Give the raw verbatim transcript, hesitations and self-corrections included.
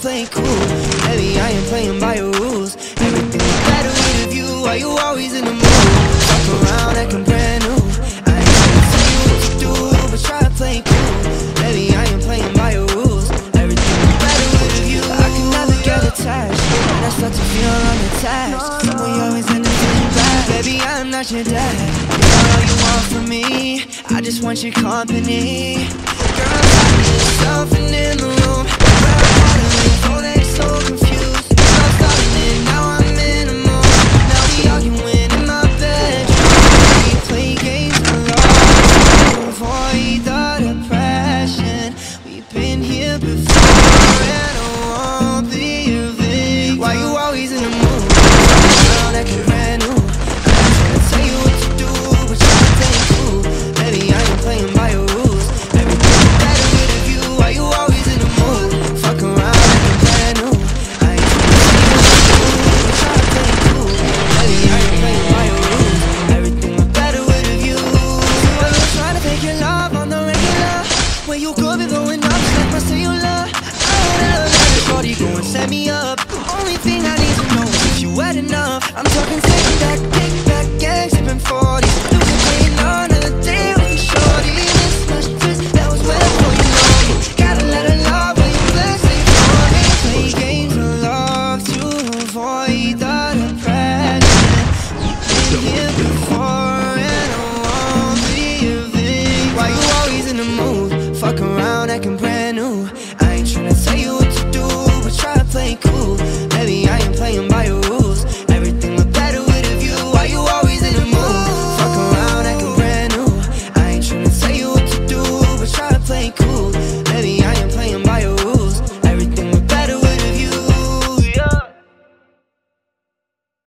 playing cool. Baby, I ain't playing by your rules. Everything's better with you. Why you always in the mood? Fuck around acting brand new. I ain't gonna tell you what to do, but try to play cool. Baby, I ain't playing by your rules. Everything's better with you. I can never get attached, and I start to feel unattached. Someone you always end up feeling bad. Baby, I'm not your dad. You're all you want from me. I just want your company. Girl, I'm talking to something in the room.